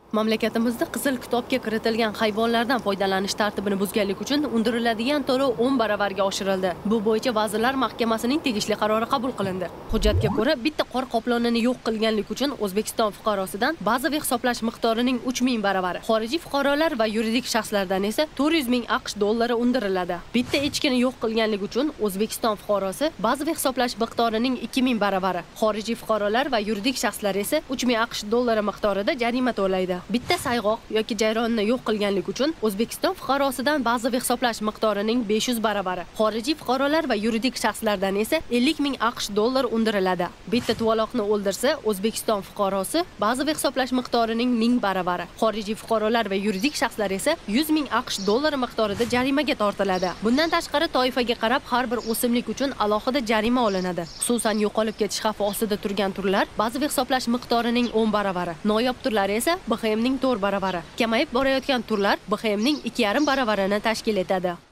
Mamlakatimizda Qizil kitobga kiritilgan hayvonlardan foydalanish tartibini buzganlik uchun undiriladigan to'lov 10 baravarga oshirildi. Bu bo'yicha Vazirlar Mahkamasining tegishli qarori qabul qilindi. Hujjatga ko'ra, bitta qor qoplonini yo'q qilganlik uchun O'zbekiston fuqarosidan bazaviy hisoblash miqdorining 3000 baravari, xorijiy fuqarolar va yuridik shaxslardan esa 400 ming AQSh dollari undiriladi. Bitta echkini yo'q qilganlik uchun O'zbekiston fuqarosi bazaviy hisoblash miqdorining 2000 baravari, xorijiy fuqarolar va yuridik shaxslar esa 3000 AQSh dollari miqdorida jarima to'laydi. Bitta sayg'oq yoki jayronni yo'q qilganlik uchun O'zbekiston fuqarosidan bazaviy hisoblash miqdorining 500 baravari, xorijiy fuqarolar va yuridik shaxslardan esa 50 ming AQSh dollar undiriladi. Bitta tuvaloqni o'ldirsa, O'zbekiston fuqarosi bazaviy hisoblash miqdorining 1000 baravari, xorijiy fuqarolar va yuridik shaxslar esa 100 ming AQSh dollari miqdorida jarimaga tortiladi. Bundan tashqari toifaga qarab har bir o'simlik uchun alohida jarima olinadi. Xususan, yo'qolib ketish xavfi ostida turgan turlar bazaviy hisoblash miqdorining 10 baravari, noyob turlar esa BXMning 4 baravari, kamayib borayotgan turlar BXMning 2,5 baravarini tashkil etadi.